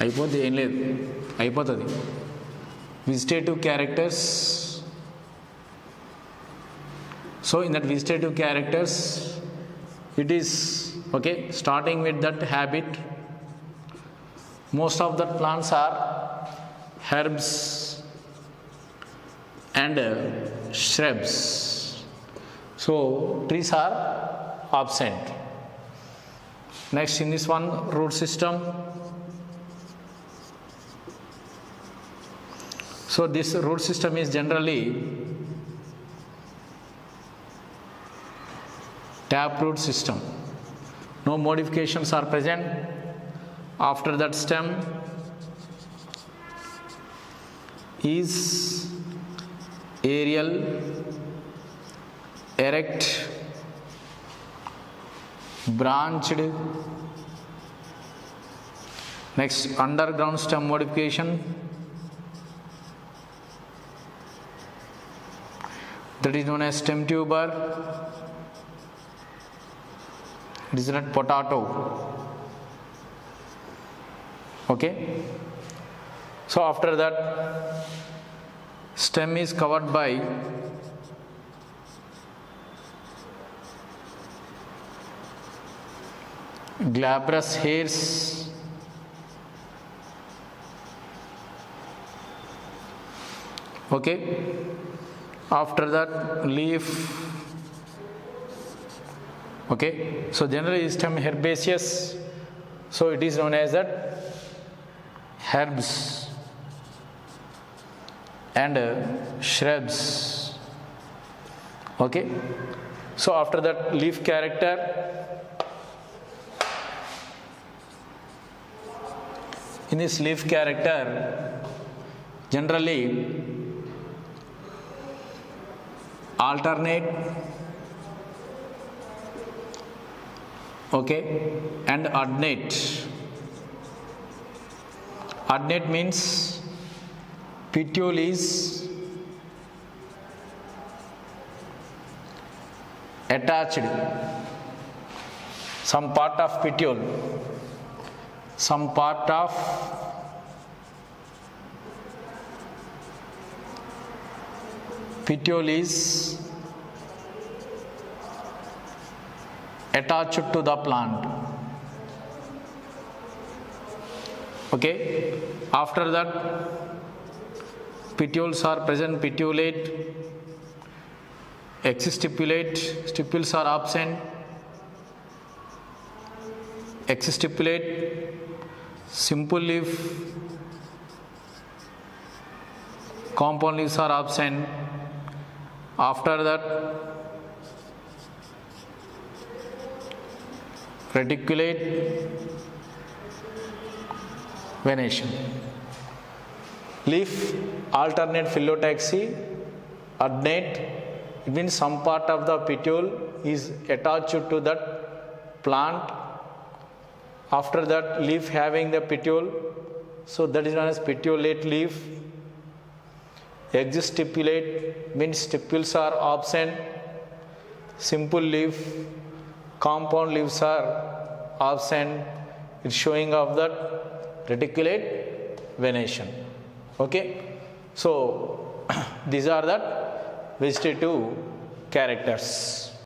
అయిపోద్ది, ఏం లేదు, అయిపోతుంది. Vegetative characters. So in that vegetative characters, it is okay, starting with that habit. Most of the plants are herbs and shrubs. So trees are absent. Next, in this one, root system. So this root system is generally taproot system. No modifications are present. After that, stem is aerial, erect, branched. Next, underground stem modification. That is known as stem tuber. It is not potato. Okay. So after that, stem is covered by glabrous hairs. Okay. After that, leaf. Okay, so generally stem herbaceous, so it is known as that herbs and shrubs. Okay, so after that, leaf character. In this leaf character, generally alternate, okay, and adnate. Adnate means petiole is attached, some part of petiole, some part of petiole is attached to the plant. Okay, after that, petioles are present, petiolate, exstipulate, stipules are absent, exstipulate, simple leaf, compound leaves are absent. After that, reticulate, venation. Leaf alternate phyllotaxy, adnate, it means some part of the petiole is attached to that plant. After that, leaf having the petiole, so that is known as petiolate leaf. Exstipulate means stipules are absent. Simple leaf, compound leaves are absent. It's showing of that reticulate venation. Okay, so these are the vegetative characters.